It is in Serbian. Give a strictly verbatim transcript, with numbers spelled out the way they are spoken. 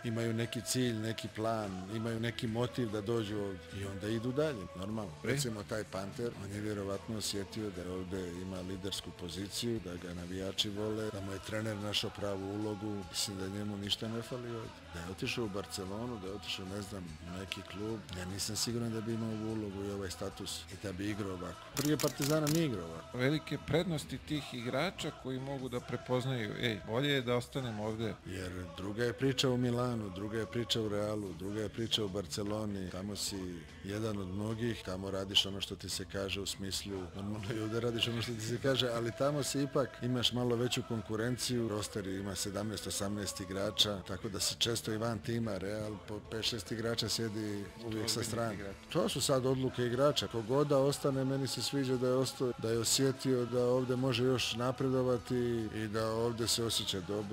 imaju neki cilj, neki plan, imaju neki motiv da dođu ovdje i onda idu dalje, normalno. Recimo taj Panter, on je vjerovatno osjetio da ovdje ima lidersku poziciju, da ga navijači vole, da mu je trener našao pravu ulogu, mislim da njemu ništa ne fali ovdje. Da je otišao u Barcelonu, da je otišao, ne znam, u neki klub, ja nisam siguran da bi imao ovu ulogu i ovaj status i da bi igrao ovako. Prije Partizana mi igrao ovako. Velike prednosti tih igrača koji mogu da prepoznaju, ej, bolje je da ostanem ovdje. Jer druga je priča u Milanu, druga je priča u Realu, druga je priča u Barceloni, tamo si jedan od mnogih, tamo radiš ono što ti se kaže u smislu, normalno i ovdje radiš ono što ti se kaže, ali tamo si ipak imaš malo veću konkurenciju, roster ima sedamnaest osamnaest igrača, tako da si često i van tima, Real po pet šest igrača sjedi uvijek sa strane. To su sad odluke igrača, kogod da ostane, meni se sviđa da je ostao, da je osjetio da ovdje može još napredovati i da ovdje se osjeća dobro.